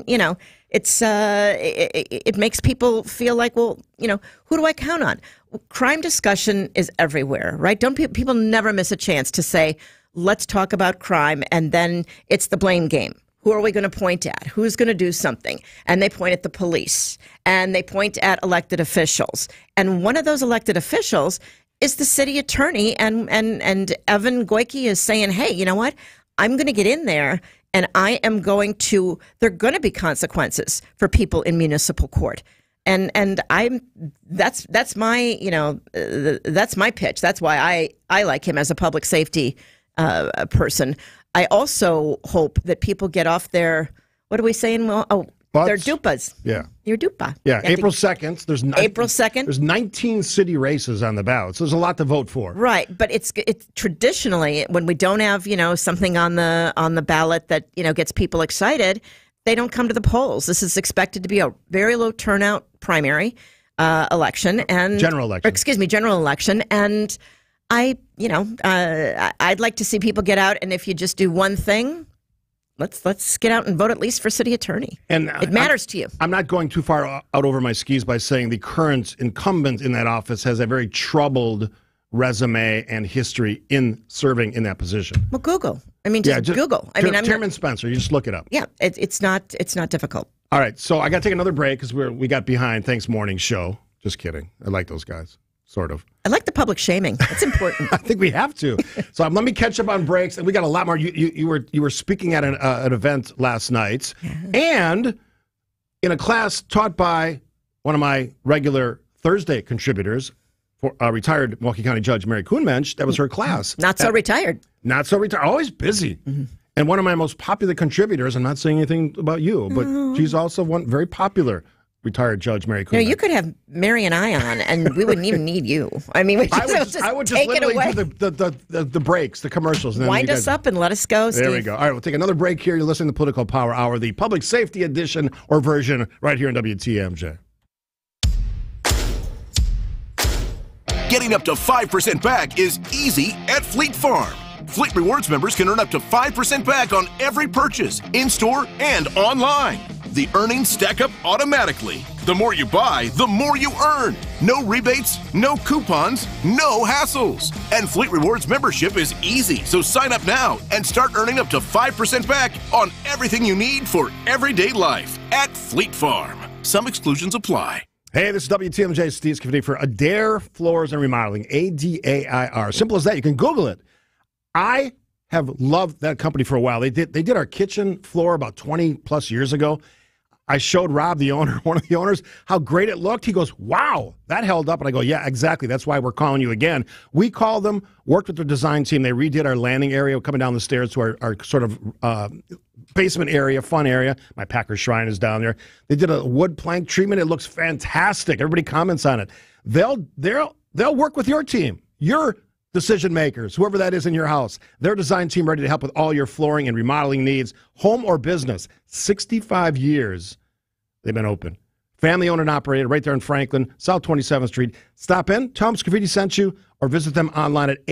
it makes people feel like, well, who do I count on? Crime discussion is everywhere, right? People never miss a chance to say, let's talk about crime, and then it's the blame game. Who are we going to point at? Who's going to do something? And they point at the police, and they point at elected officials. And one of those elected officials is the city attorney, and Evan Goyke is saying, hey, you know what? I'm going to get in there, and there are going to be consequences for people in municipal court. And that's my that's my pitch. That's why I like him as a public safety person. I also hope that people get off their, what are we saying? Their dupas. Yeah. Your dupa. Yeah, April 2nd. April 2nd. There's 19 city races on the ballot, so there's a lot to vote for. Right, but it's traditionally when we don't have something on the ballot that gets people excited, they don't come to the polls. This is expected to be a very low turnout primary election and general election, and I'd like to see people get out, and if you just do one thing, let's get out and vote at least for city attorney. And it matters to you. I'm not going too far out over my skis by saying the current incumbent in that office has a very troubled resume and history in serving in that position. Well, Google. Just Google. Chairman Spencer. You just look it up. Yeah, it's not difficult. All right, so I got to take another break because we got behind. Thanks, morning show. Just kidding. I like those guys. Sort of. I like the public shaming. That's important. I think we have to. So let me catch up on breaks, and we got a lot more. You were speaking at an event last night, and in a class taught by one of my regular Thursday contributors, for retired Milwaukee County Judge Mary Kuhnmensch. That was her class. Not so retired. Always busy. Mm-hmm. And one of my most popular contributors. I'm not saying anything about you, but she's also one very popular. Retired Judge Mary Kuhnmensch. You could have Mary and I on, and we wouldn't even need you. I would just literally do the breaks, the commercials. And then wind us up and let us go, Steve. There we go. All right, we'll take another break here. You're listening to Political Power Hour, the public safety edition or version right here on WTMJ. Getting up to 5% back is easy at Fleet Farm. Fleet Rewards members can earn up to 5% back on every purchase, in-store and online. The earnings stack up automatically. The more you buy, the more you earn. No rebates, no coupons, no hassles. And Fleet Rewards membership is easy, so sign up now and start earning up to 5% back on everything you need for everyday life at Fleet Farm. Some exclusions apply. Hey, this is WTMJ Steve Scafidi for Adair Floors and Remodeling, ADAIR. Simple as that. You can Google it. I have loved that company for a while. They did our kitchen floor about 20 plus years ago. I showed Rob, the owner, one of the owners, how great it looked. He goes, wow, that held up. And I go, yeah, exactly. That's why we're calling you again. We called them, worked with their design team. They redid our landing area, coming down the stairs to our sort of basement area, fun area. My Packer Shrine is down there. They did a wood plank treatment. It looks fantastic. Everybody comments on it. They'll work with your team, your decision makers, whoever that is in your house. Their design team ready to help with all your flooring and remodeling needs, home or business. 65 years they've been open. Family owned and operated right there in Franklin, South 27th Street. Stop in, tell them Scafidi sent you, or visit them online at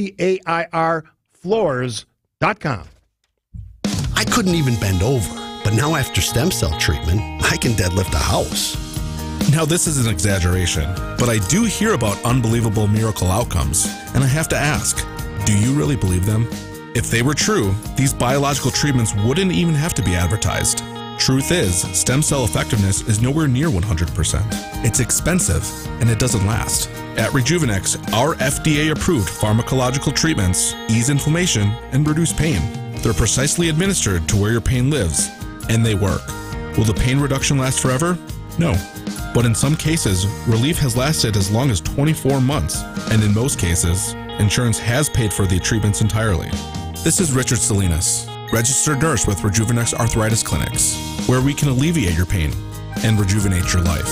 adairfloors.com. I couldn't even bend over, but now after stem cell treatment, I can deadlift a house. Now, this is an exaggeration, but I do hear about unbelievable miracle outcomes, and I have to ask, do you really believe them? If they were true, these biological treatments wouldn't even have to be advertised. Truth is, stem cell effectiveness is nowhere near 100%. It's expensive, and it doesn't last. At Rejuvenex, our FDA-approved pharmacological treatments ease inflammation and reduce pain. They're precisely administered to where your pain lives, and they work. Will the pain reduction last forever? No. But in some cases, relief has lasted as long as 24 months, and in most cases, insurance has paid for the treatments entirely. This is Richard Salinas, registered nurse with Rejuvenex Arthritis Clinics, where we can alleviate your pain and rejuvenate your life.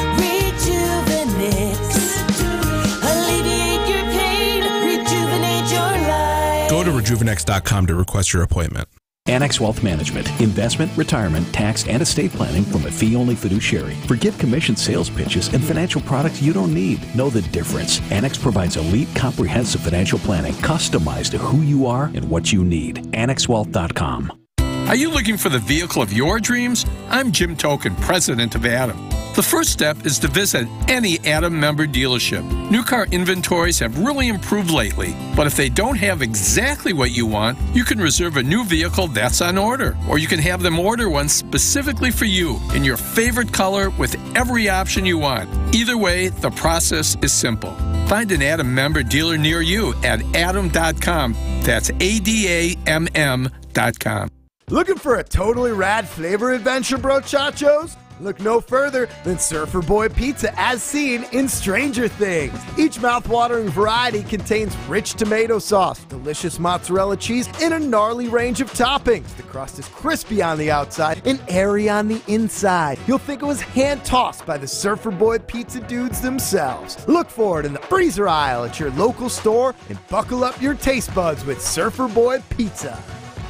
Alleviate your pain, rejuvenate your life. Go to rejuvenex.com to request your appointment. Annex Wealth Management, investment, retirement, tax, and estate planning from a fee-only fiduciary. Forget commission sales pitches and financial products you don't need. Know the difference. Annex provides elite, comprehensive financial planning customized to who you are and what you need. AnnexWealth.com. Are you looking for the vehicle of your dreams? I'm Jim Token, president of Adam. The first step is to visit any Adam member dealership. New car inventories have really improved lately, but if they don't have exactly what you want, you can reserve a new vehicle that's on order, or you can have them order one specifically for you in your favorite color with every option you want. Either way, the process is simple. Find an Adam member dealer near you at adam.com. That's ADAMM.com. Looking for a totally rad flavor adventure, brochachos? Look no further than Surfer Boy Pizza as seen in Stranger Things. Each mouth-watering variety contains rich tomato sauce, delicious mozzarella cheese, and a gnarly range of toppings. The crust is crispy on the outside and airy on the inside. You'll think it was hand-tossed by the Surfer Boy Pizza dudes themselves. Look for it in the freezer aisle at your local store and buckle up your taste buds with Surfer Boy Pizza.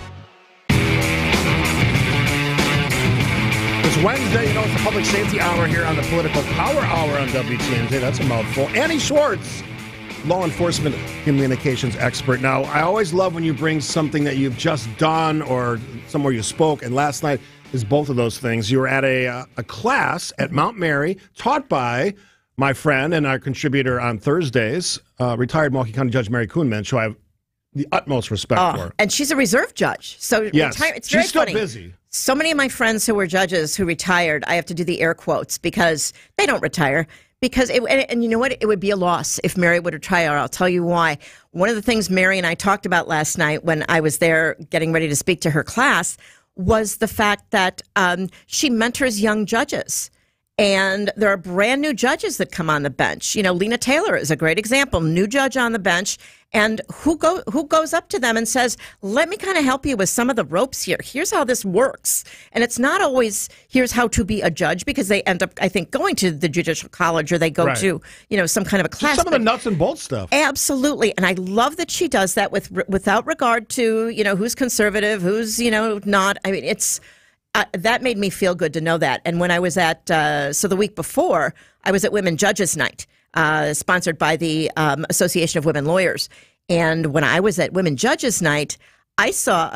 It's Wednesday, it's the Public Safety Hour here on the Political Power Hour on WTMJ. That's a mouthful. Annie Schwartz, law enforcement communications expert. Now, I always love when you bring something that you've just done or somewhere you spoke, and last night is both of those things. You were at a class at Mount Mary taught by my friend and our contributor on Thursdays, retired Milwaukee County Judge Mary Kuhnmensch, who I have the utmost respect for. And she's a reserve judge. So yes, it's very she's still funny. Busy. So many of my friends who were judges who retired, I have to do the air quotes because they don't retire. Because and you know what? It would be a loss if Mary would retire. I'll tell you why. One of the things Mary and I talked about last night when I was there getting ready to speak to her class was the fact that she mentors young judges. And there are brand new judges that come on the bench. You know, Lena Taylor is a great example, new judge on the bench. And who goes up to them and says, let me kind of help you with some of the ropes here. Here's how this works. And it's not always, here's how to be a judge, because they end up, I think, going to the judicial college or they go to, you know, some kind of a class. Just some of the nuts and bolts stuff. Absolutely. And I love that she does that without regard to, you know, who's conservative, who's, you know, not. I mean, it's... that made me feel good to know that. And when I was at, so the week before, I was at Women Judges Night, sponsored by the Association of Women Lawyers. And when I was at Women Judges Night, I saw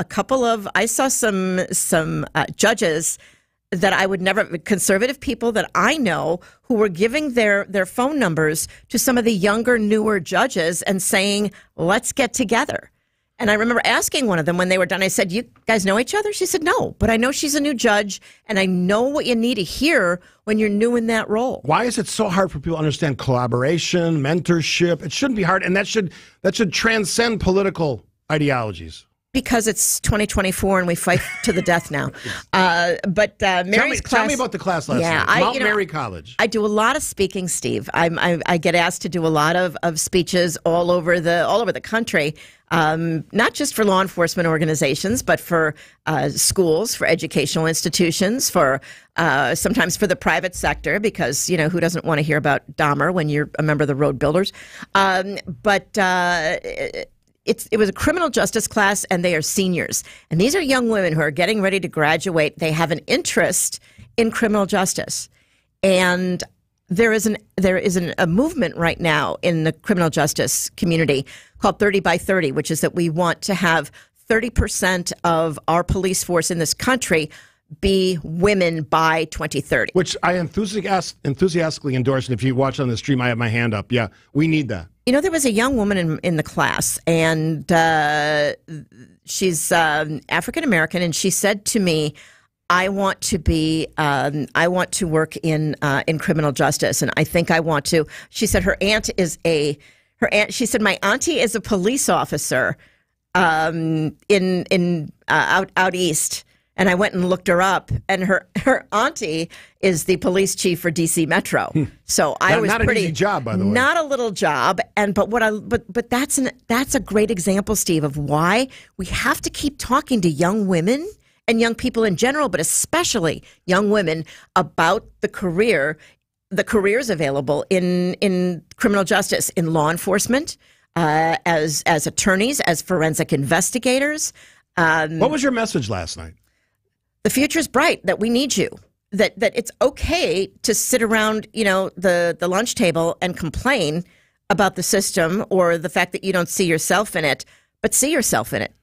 some judges that I would never, conservative people that I know who were giving their phone numbers to some of the younger, newer judges and saying, let's get together. And I remember asking one of them when they were done, I said, you guys know each other? She said, no, but I know she's a new judge, and I know what you need to hear when you're new in that role. Why is it so hard for people to understand collaboration, mentorship? It shouldn't be hard, and that should transcend political ideologies. Because it's 2024 and we fight to the death now. But Mary's class. Tell me about the class last night. Mount Mary College. I do a lot of speaking, Steve. I get asked to do a lot of speeches all over the country, not just for law enforcement organizations, but for schools, for educational institutions, for sometimes for the private sector, because you know who doesn't want to hear about Dahmer when you're a member of the Road Builders, It was a criminal justice class, and they are seniors. And these are young women who are getting ready to graduate. They have an interest in criminal justice. And there is a movement right now in the criminal justice community called 30 by 30, which is that we want to have 30% of our police force in this country be women by 2030. Which I enthusiastically endorse. And if you watch on the stream, I have my hand up. Yeah, we need that. You know, there was a young woman in the class, and she's African-American, and she said to me, I want to be. I want to work in criminal justice, and I think I want to. She said her aunt is She said my auntie is a police officer, out east. And I went and looked her up, and her auntie is the police chief for DC Metro. So I was not pretty an easy job, by the way. Not a little job, but that's a great example, Steve, of why we have to keep talking to young women and young people in general, but especially young women about the careers available in criminal justice, in law enforcement, as attorneys, as forensic investigators. What was your message last night? The future's bright, that we need you, that it's okay to sit around, the lunch table and complain about the system or the fact that you don't see yourself in it, but see yourself in it.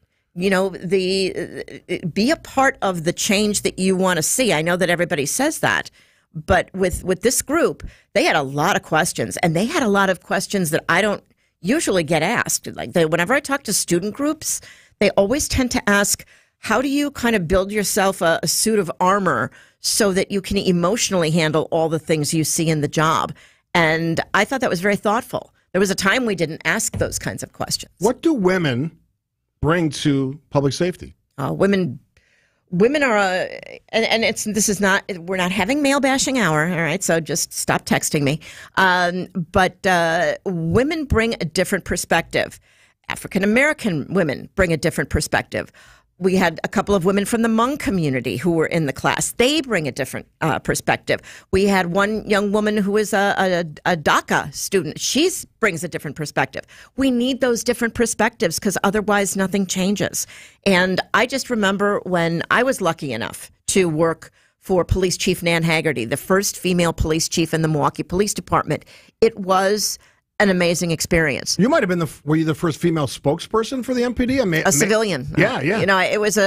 Be a part of the change that you want to see. I know that everybody says that, but with this group, they had a lot of questions, and they had a lot of questions that I don't usually get asked. Like whenever I talk to student groups, they always tend to ask, how do you kind of build yourself a suit of armor so that you can emotionally handle all the things you see in the job? And I thought that was very thoughtful. There was a time we didn't ask those kinds of questions. What do women bring to public safety? Women are, we're not having male bashing hour, all right? So just stop texting me. But women bring a different perspective. African American women bring a different perspective. We had a couple of women from the Hmong community who were in the class. They bring a different perspective. We had one young woman who is a DACA student. She brings a different perspective. We need those different perspectives because otherwise nothing changes. And I just remember when I was lucky enough to work for Police Chief Nan Haggerty, the first female police chief in the Milwaukee Police Department. It was an amazing experiance. You might have been were you the first female spokesperson for the MPD? A civilian. Yeah. It was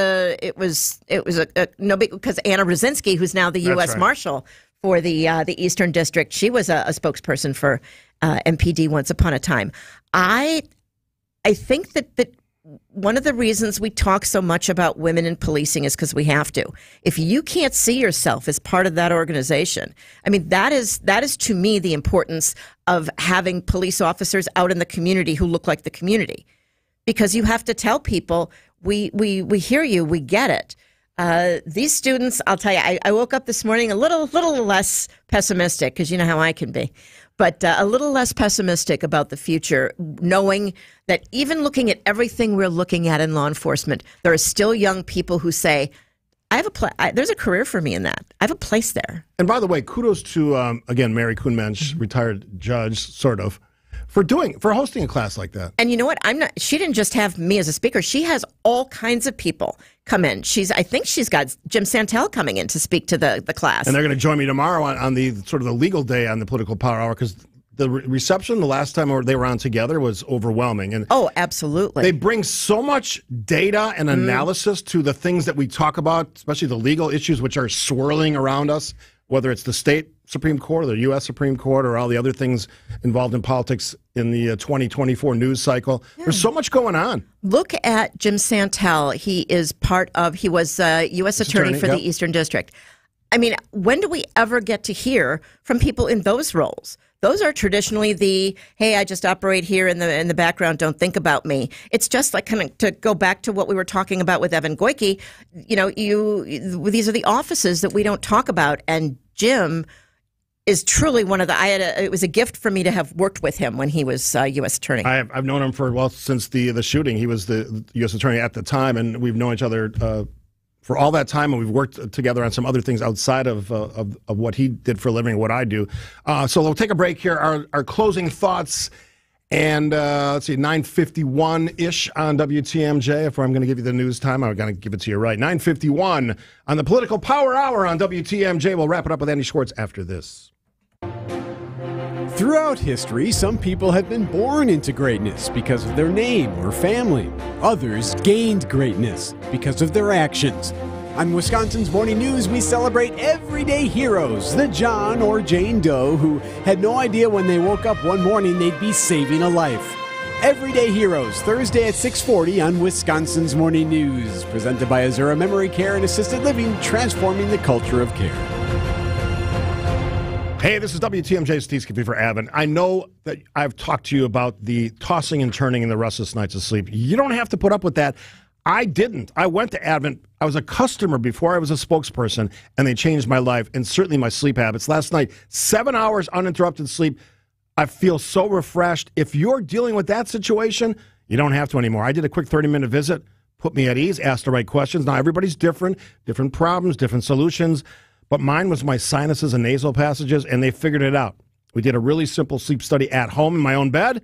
no big, because Anna Rosinski, who's now the U.S. Marshal for the Eastern District, she was a spokesperson for MPD once upon a time. I think that one of the reasons we talk so much about women in policing is because we have to. If you can't see yourself as part of that organization, I mean, that is to me the importance of having police officers out in the community who look like the community, because you have to tell people, we hear you, we get it. These students, I'll tell you, I woke up this morning a little less pessimistic, because you know how I can be, but a little less pessimistic about the future, knowing that even looking at everything we're looking at in law enforcement, there are still young people who say, there's a career for me in that. I have a place there. And by the way, kudos to, again, Mary Kuhnmensch, retired judge, sort of, for hosting a class like that. And you know what? She didn't just have me as a speaker. She has all kinds of people come in. I think she's got Jim Santel coming in to speak to the class. And they're going to join me tomorrow on the sort of the legal day on the Political Power Hour, because the reception the last time they were on together was overwhelming. And absolutely. They bring so much data and analysis to the things that we talk about, especially the legal issues which are swirling around us, whether it's the state Supreme Court or the U.S. Supreme Court or all the other things involved in politics in the 2024 news cycle. Yeah. There's so much going on. Look at Jim Santel. He was U.S. Attorney for the Eastern District. I mean, when do we ever get to hear from people in those roles? Those are traditionally hey, I just operate here in the background, don't think about me. It's just like, kind of to go back to what we were talking about with Evan Goyke, these are the offices that we don't talk about. And Jim is truly one of it was a gift for me to have worked with him when he was U.S. Attorney. I've known him since the shooting. He was the U.S. Attorney at the time, and we've known each other for all that time, and we've worked together on some other things outside of what he did for a living and what I do. So we'll take a break here. Our closing thoughts, and let's see, 9:51-ish on WTMJ. If I'm going to give you the news time, I'm going to give it to you right. 9:51 on the Political Power Hour on WTMJ. We'll wrap it up with Andy Schwartz after this. Throughout history, some people have been born into greatness because of their name or family. Others gained greatness because of their actions. On Wisconsin's Morning News, we celebrate everyday heroes, the John or Jane Doe who had no idea when they woke up one morning they'd be saving a life. Everyday Heroes, Thursday at 6:40 on Wisconsin's Morning News. Presented by Azura Memory Care and Assisted Living, transforming the culture of care. Hey, this is WTMJ Steve Skippy for Advent. I know that I've talked to you about the tossing and turning and the restless nights of sleep. You don't have to put up with that. I didn't. I went to Advent. I was a customer before I was a spokesperson, and they changed my life and certainly my sleep habits. Last night, 7 hours uninterrupted sleep. I feel so refreshed. If you're dealing with that situation, you don't have to anymore. I did a quick 30-minute visit, put me at ease, asked the right questions. Now, everybody's different problems, different solutions, but mine was my sinuses and nasal passages, and they figured it out. We did a really simple sleep study at home in my own bed,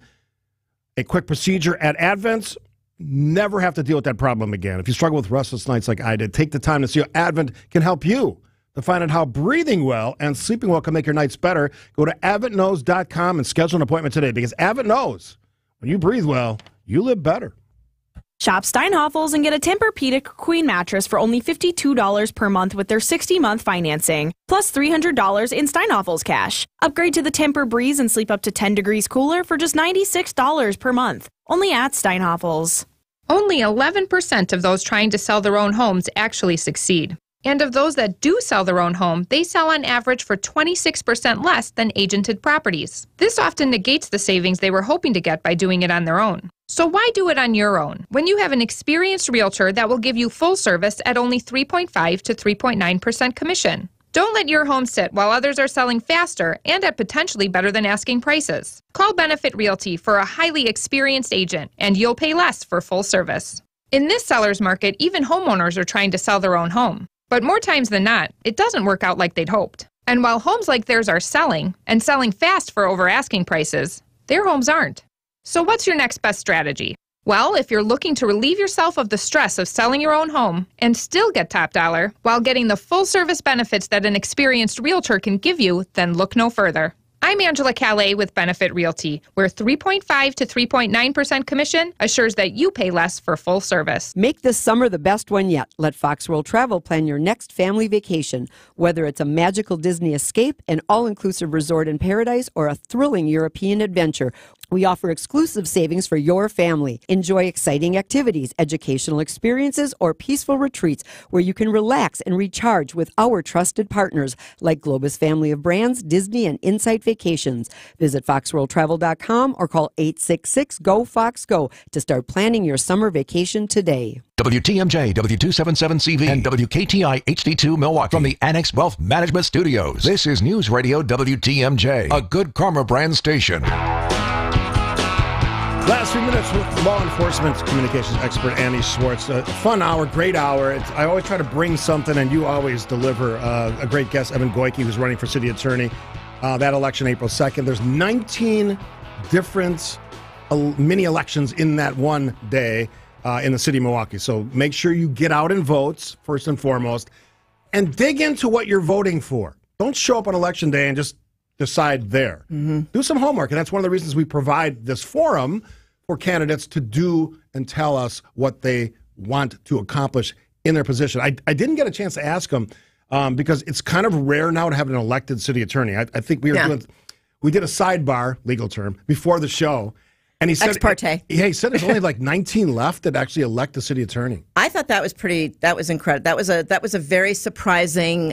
a quick procedure at Advent's. Never have to deal with that problem again. If you struggle with restless nights like I did, take the time to see how Advent can help you. To find out how breathing well and sleeping well can make your nights better, go to AdventKnows.com and schedule an appointment today, because Advent knows when you breathe well, you live better. Shop Steinhofels and get a Tempur-Pedic Queen mattress for only $52 per month with their 60-month financing, plus $300 in Steinhofels cash. Upgrade to the Tempur-Breeze and sleep up to 10 degrees cooler for just $96 per month, only at Steinhofels. Only 11% of those trying to sell their own homes actually succeed. And of those that do sell their own home, they sell on average for 26% less than agented properties. This often negates the savings they were hoping to get by doing it on their own. So why do it on your own when you have an experienced realtor that will give you full service at only 3.5 to 3.9% commission? Don't let your home sit while others are selling faster and at potentially better than asking prices. Call Benefit Realty for a highly experienced agent, and you'll pay less for full service. In this seller's market, even homeowners are trying to sell their own home. But more times than not, it doesn't work out like they'd hoped. And while homes like theirs are selling, and selling fast for over asking prices, their homes aren't. So what's your next best strategy? Well, if you're looking to relieve yourself of the stress of selling your own home and still get top dollar while getting the full service benefits that an experienced realtor can give you, then look no further. I'm Angela Calais with Benefit Realty, where 3.5 to 3.9% commission assures that you pay less for full service. Make this summer the best one yet. Let Fox World Travel plan your next family vacation. Whether it's a magical Disney escape, an all-inclusive resort in paradise, or a thrilling European adventure, we offer exclusive savings for your family. Enjoy exciting activities, educational experiences, or peaceful retreats where you can relax and recharge with our trusted partners like Globus Family of Brands, Disney, and Insight Vacations. Visit foxworldtravel.com or call 866-GO-FOX-GO to start planning your summer vacation today. WTMJ, W277CV, and WKTI HD2 Milwaukee from the Annex Wealth Management Studios. This is News Radio WTMJ, a Good Karma brand station. Last few minutes with law enforcement communications expert Annie Schwartz. A fun hour, great hour. I always try to bring something, and you always deliver. A great guest, Evan Goyke, who's running for city attorney. That election, April 2nd. There's 19 different mini elections in that one day in the city of Milwaukee. So make sure you get out and vote, first and foremost, and dig into what you're voting for. Don't show up on election day and just decide there. Do some homework, and that's one of the reasons we provide this forum for candidates to do and tell us what they want to accomplish in their position. I didn't get a chance to ask them because it's kind of rare now to have an elected city attorney. I think we did a sidebar, legal term, before the show, and he said, ex parte. He said there's only like 19 left that actually elect the city attorney. I thought that was incredible. That was a very surprising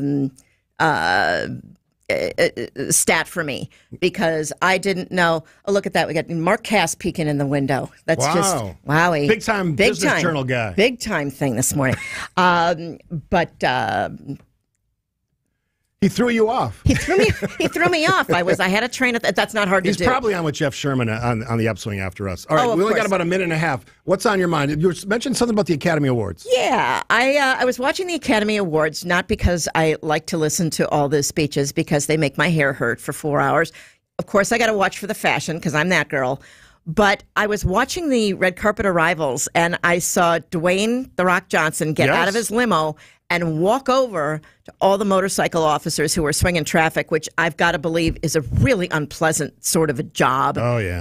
stat for me, because I didn't know. Oh, look at that. We got Mark Cass peeking in the window. That's just wowie. Big time Business Journal guy. Big time thing this morning. He threw you off. He threw me off. I had a train of that's not hard to do. He's probably on with Jeff Sherman on the upswing after us. All right, we only got about a minute and a half. What's on your mind? You mentioned something about the Academy Awards. Yeah, I was watching the Academy Awards, not because I like to listen to all the speeches, because they make my hair hurt for 4 hours. Of course, I got to watch for the fashion, because I'm that girl. But I was watching the red carpet arrivals, and I saw Dwayne "The Rock" Johnson get out of his limo and walk over to all the motorcycle officers who were swinging traffic, which I've got to believe is a really unpleasant sort of a job. Oh, yeah.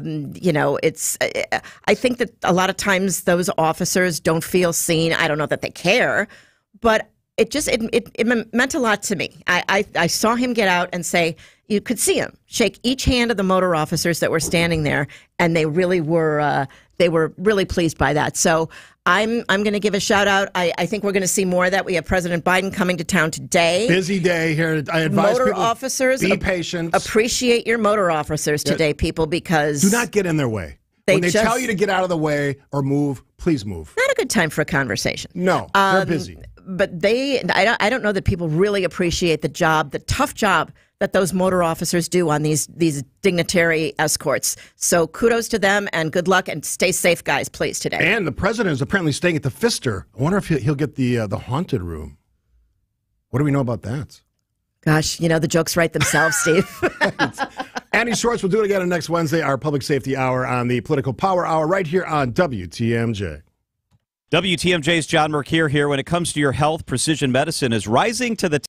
I think that a lot of times those officers don't feel seen. I don't know that they care, but it meant a lot to me. I saw him get out and say, you could see him shake each hand of the motor officers that were standing there, and they really were really pleased by that. So I'm going to give a shout out. I think we're going to see more of that. We have President Biden coming to town today. Busy day here. I advise motor people officers, be patient. Appreciate your motor officers today, people, because do not get in their way. When they tell you to get out of the way or move, please move. Not a good time for a conversation. No, they're busy. But I don't know that people really appreciate the tough job that those motor officers do on these dignitary escorts. So kudos to them and good luck, and stay safe, guys, please, today. And the president is apparently staying at the Pfister. I wonder if he'll get the haunted room. What do we know about that? Gosh, the jokes write themselves, Steve. Annie Schwartz will do it again next Wednesday, our Public Safety Hour on the Political Power Hour right here on WTMJ. WTMJ's John Mercure here. When it comes to your health, precision medicine is rising to the